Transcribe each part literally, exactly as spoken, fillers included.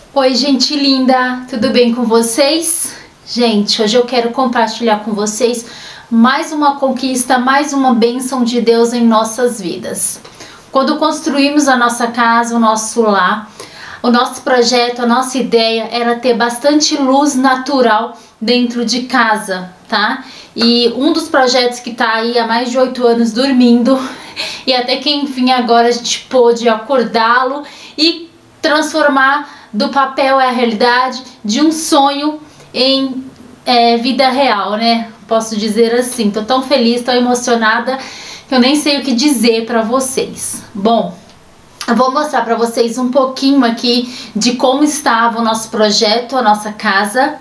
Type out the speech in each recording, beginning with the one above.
Oi, gente linda, tudo bem com vocês? Gente, hoje eu quero compartilhar com vocês mais uma conquista, mais uma bênção de Deus em nossas vidas. Quando construímos a nossa casa, o nosso lar, o nosso projeto, a nossa ideia era ter bastante luz natural dentro de casa, tá? E um dos projetos que tá aí há mais de oito anos dormindo, e até que enfim agora a gente pôde acordá-lo e transformar do papel à realidade, de um sonho em é, vida real, né? Posso dizer assim. Tô tão feliz, tão emocionada que eu nem sei o que dizer pra vocês. Bom, eu vou mostrar pra vocês um pouquinho aqui de como estava o nosso projeto, a nossa casa.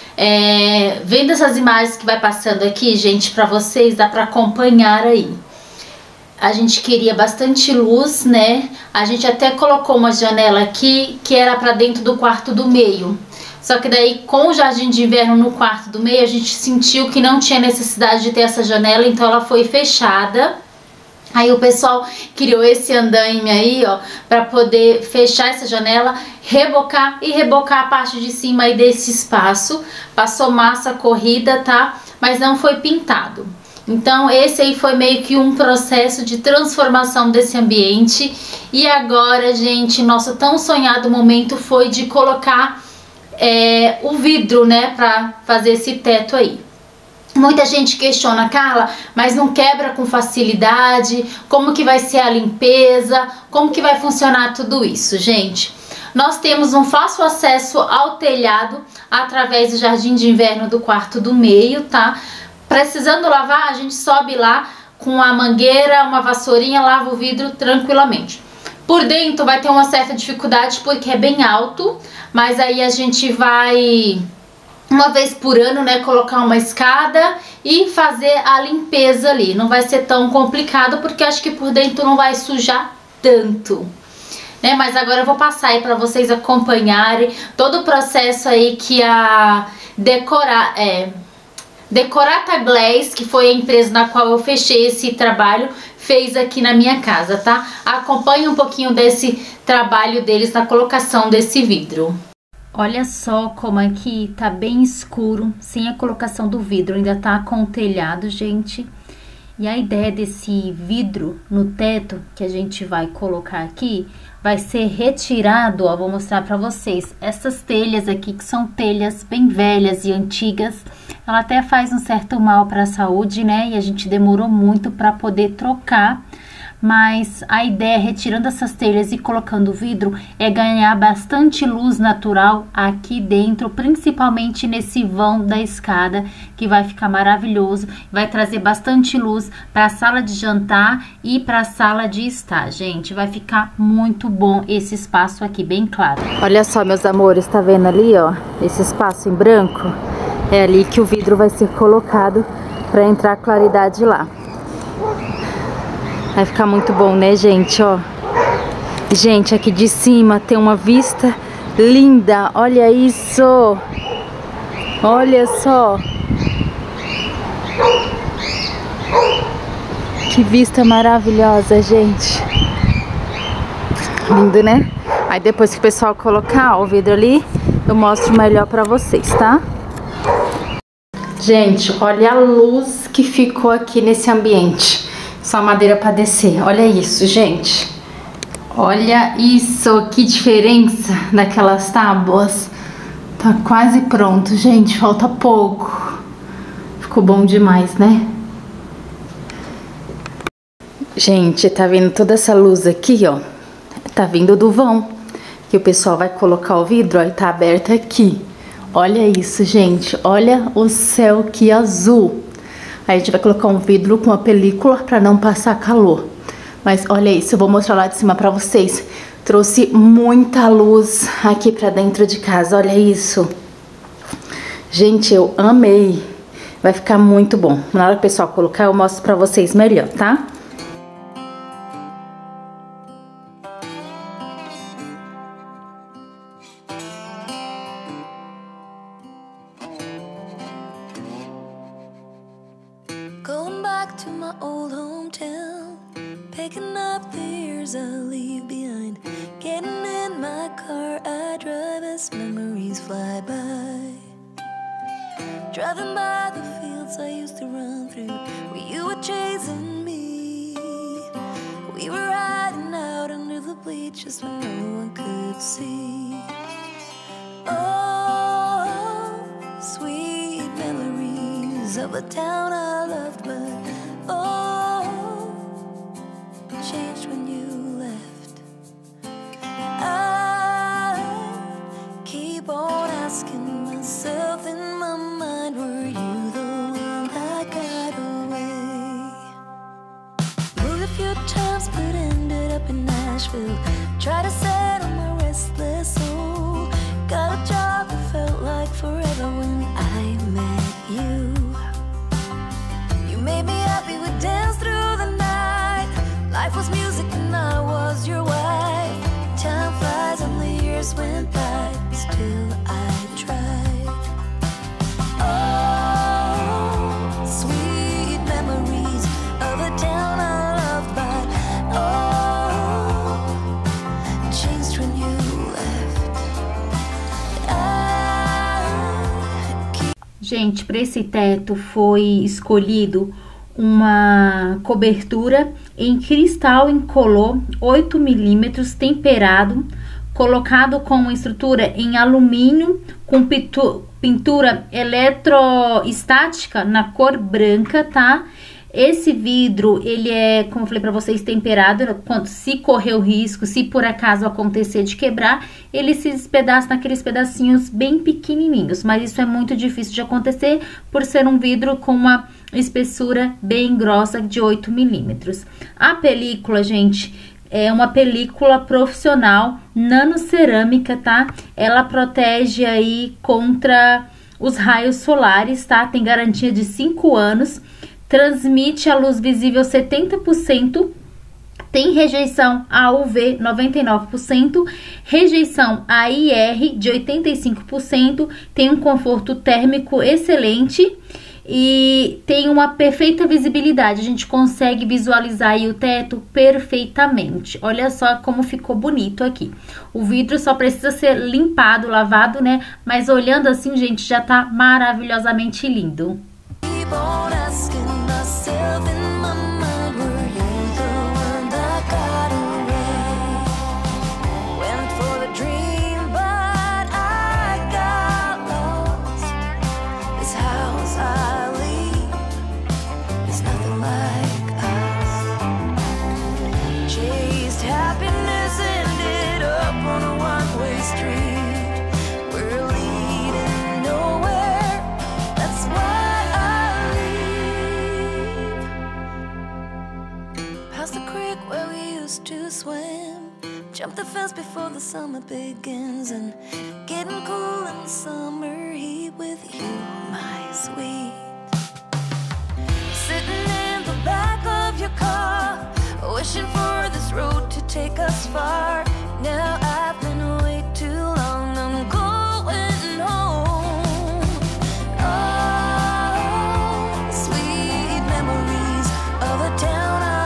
É, vendo essas imagens que vai passando aqui, gente, pra vocês, dá pra acompanhar aí. A gente queria bastante luz, né? A gente até colocou uma janela aqui que era para dentro do quarto do meio. Só que daí com o jardim de inverno no quarto do meio, a gente sentiu que não tinha necessidade de ter essa janela, então ela foi fechada. Aí o pessoal criou esse andaime aí, ó, para poder fechar essa janela, rebocar e rebocar a parte de cima aí desse espaço. Passou massa corrida, tá? Mas não foi pintado. Então esse aí foi meio que um processo de transformação desse ambiente. E agora, gente, nosso tão sonhado momento foi de colocar é, o vidro, né, pra fazer esse teto aí. Muita gente questiona, Carla, mas não quebra com facilidade? Como que vai ser a limpeza? Como que vai funcionar tudo isso, gente? Nós temos um fácil acesso ao telhado através do jardim de inverno do quarto do meio, tá? Precisando lavar, a gente sobe lá com a mangueira, uma vassourinha, lava o vidro tranquilamente. Por dentro vai ter uma certa dificuldade porque é bem alto, mas aí a gente vai, uma vez por ano, né, colocar uma escada e fazer a limpeza ali. Não vai ser tão complicado porque acho que por dentro não vai sujar tanto. Né, mas agora eu vou passar aí para vocês acompanharem todo o processo aí que a decorar... É, Decorata Glass, que foi a empresa na qual eu fechei esse trabalho, fez aqui na minha casa, tá? Acompanhe um pouquinho desse trabalho deles na colocação desse vidro. Olha só como aqui tá bem escuro, sem a colocação do vidro, ainda tá com o telhado, gente. E a ideia desse vidro no teto que a gente vai colocar aqui vai ser retirado, ó, vou mostrar pra vocês. Essas telhas aqui, que são telhas bem velhas e antigas, ela até faz um certo mal para a saúde, né? E a gente demorou muito para poder trocar. Mas a ideia, retirando essas telhas e colocando vidro, é ganhar bastante luz natural aqui dentro, principalmente nesse vão da escada, que vai ficar maravilhoso, vai trazer bastante luz para a sala de jantar e para a sala de estar, gente. Vai ficar muito bom esse espaço aqui, bem claro. Olha só, meus amores, tá vendo ali, ó, esse espaço em branco? É ali que o vidro vai ser colocado para entrar claridade lá. Vai ficar muito bom, né, gente, ó. Gente, aqui de cima tem uma vista linda. Olha isso. Olha só. Que vista maravilhosa, gente. Lindo, né? Aí depois que o pessoal colocar ó, o vidro ali, eu mostro melhor pra vocês, tá? Gente, olha a luz que ficou aqui nesse ambiente. Só madeira para descer. Olha isso, gente. Olha isso, que diferença daquelas tábuas. Tá quase pronto, gente. Falta pouco. Ficou bom demais, né? Gente, tá vendo toda essa luz aqui, ó? Tá vindo do vão. Que o pessoal vai colocar o vidro, ó, e tá aberto aqui. Olha isso, gente. Olha o céu que azul. Aí a gente vai colocar um vidro com uma película para não passar calor. Mas olha isso, eu vou mostrar lá de cima para vocês. Trouxe muita luz aqui para dentro de casa, olha isso. Gente, eu amei. Vai ficar muito bom. Na hora que o pessoal colocar, eu mostro para vocês melhor, tá? Going back to my old hometown, picking up the years I leave behind, getting in my car, I drive drive as memories fly by. Driving by the fields I used to run through, where you were chasing me. We were riding out under the bleachers when no one could see. Oh, sweet memories of a town I loved, but oh, changed when you left. I keep on asking myself in my mind, were you the one that got away? Moved a few times but ended up in Nashville. Tried to settle my restless soul. Got a job that felt like forever when I met you. You made me happy, we danced through the night. Life was music and I was your wife. Time flies and the years went by, still I tried. Oh, sweet memories of a town I loved, but oh, changed when you left. I keep... Gente, para esse teto foi escolhido uma cobertura em cristal incolor oito milímetros temperado, colocado com uma estrutura em alumínio com pintura eletroestática na cor branca, tá? Esse vidro, ele é, como eu falei para vocês, temperado. Quando, se correr o risco, se por acaso acontecer de quebrar, ele se despedaça naqueles pedacinhos bem pequenininhos. Mas isso é muito difícil de acontecer por ser um vidro com uma espessura bem grossa de oito milímetros. A película, gente, é uma película profissional nanocerâmica, tá? Ela protege aí contra os raios solares, tá? Tem garantia de cinco anos. Transmite a luz visível setenta por cento, tem rejeição a U V noventa e nove por cento, rejeição a I R de oitenta e cinco por cento, tem um conforto térmico excelente e tem uma perfeita visibilidade. A gente consegue visualizar aí o teto perfeitamente. Olha só como ficou bonito aqui. O vidro só precisa ser limpado, lavado, né? Mas olhando assim, gente, já tá maravilhosamente lindo. Keep on asking myself in my mind, were you the one that got away? Went for the dream, but I got lost. This house I leave is nothing like us. Chased happiness, ended up on a one-way street. We're leading nowhere, that's why past the creek where we used to swim, jump the fence before the summer begins, and getting cool in the summer heat with you, my sweet. Sitting in the back of your car, wishing for this road to take us far. Now I've been away too long, I'm going home. Oh, sweet memories of a town I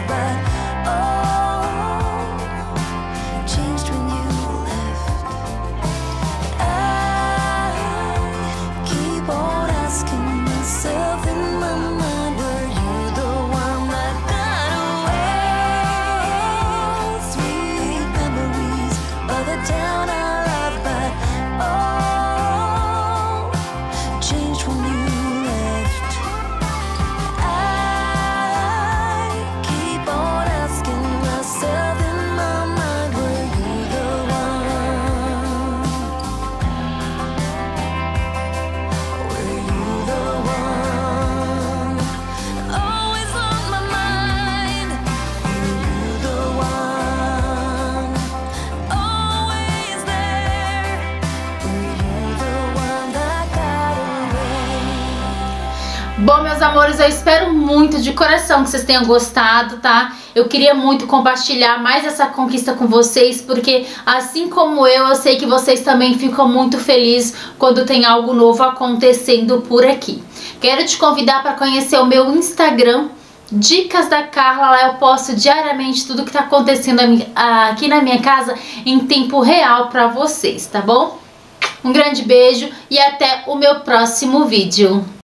Bom, meus amores, eu espero muito de coração que vocês tenham gostado, tá? Eu queria muito compartilhar mais essa conquista com vocês, porque assim como eu, eu sei que vocês também ficam muito felizes quando tem algo novo acontecendo por aqui. Quero te convidar para conhecer o meu Instagram, Dicas da Carla, lá eu posto diariamente tudo que tá acontecendo aqui na minha casa em tempo real pra vocês, tá bom? Um grande beijo e até o meu próximo vídeo.